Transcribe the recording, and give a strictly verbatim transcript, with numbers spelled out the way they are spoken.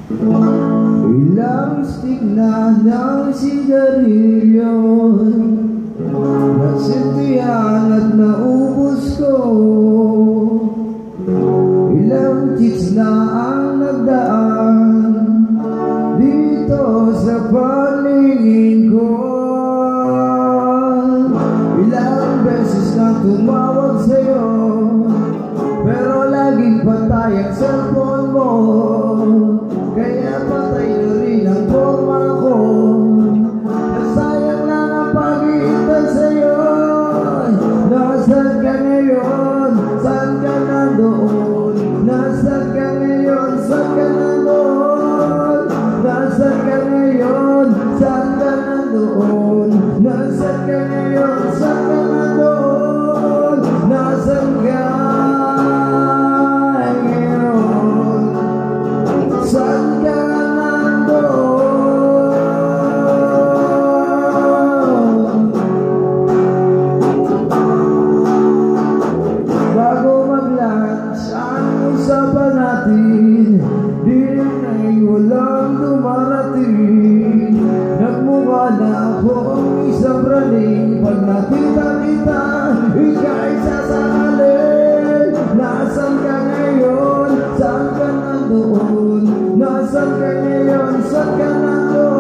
Ilang stick na ng sigarilyo nasintihan at naubos ko. Ilang chicks na ang nagdaan dito sa paningin ko. Ilang beses na tumawag sa'yo, pero laging patay ang cellphone mo. Kaya patay na rin ang forma ko. Nasayang lang ang pag-iintay sa'yo. Nasaan ka ngayon? Saan ka nandoon? Nasaan ka ngayon? Saan ka nandoon? Nasaan ka ngayon? Saan ka nandoon? Nasaan ka ngayon? Saan ka nandoon? Nasaan ka? Saan ka nandoon? Bago mag-lunch ang usapan natin, di rin ay walang dumarating. Nagmukha na akong isang praning. Pag nakita-kita, ika'y sasahalin. Nasaan ka ngayon? Saan ka nandoon? Nasaan ka ngayon? Saan ka nandoon?